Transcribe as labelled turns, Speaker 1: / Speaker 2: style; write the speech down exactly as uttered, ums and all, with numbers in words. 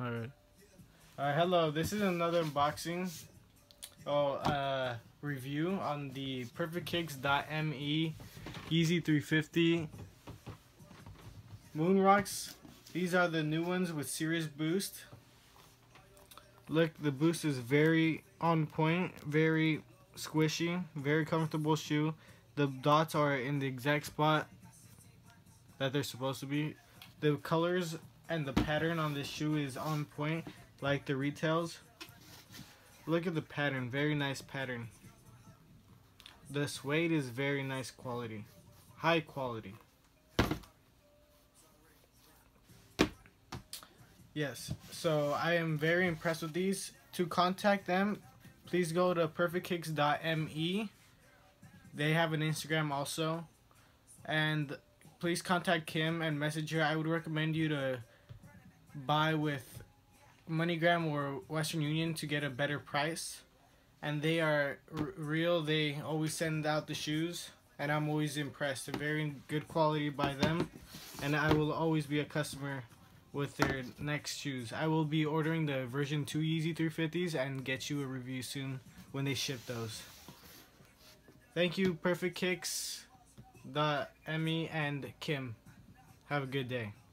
Speaker 1: Alright. Alright, hello. This is another unboxing. Oh, uh, review on the perfect kicks dot M E Yeezy three fifty Moon Rocks. These are the new ones with serious boost. Look, the boost is very on point, very squishy, very comfortable shoe. The dots are in the exact spot that they're supposed to be. The colors and the pattern on this shoe is on point, like the retails. Look at the pattern, very nice pattern. The suede is very nice quality, high quality. Yes, so I am very impressed with these. To contact them, please go to perfect kicks dot M E. They have an Instagram also. And please contact Kim and message her. I would recommend you to buy with MoneyGram or Western Union to get a better price. And they are r real. They always send out the shoes, and I'm always impressed. They're very good quality by them, and I will always be a customer with their next shoes. I will be ordering the version two Yeezy three fifties and get you a review soon when they ship those. Thank you, perfect kicks dot M E and Kim. Have a good day.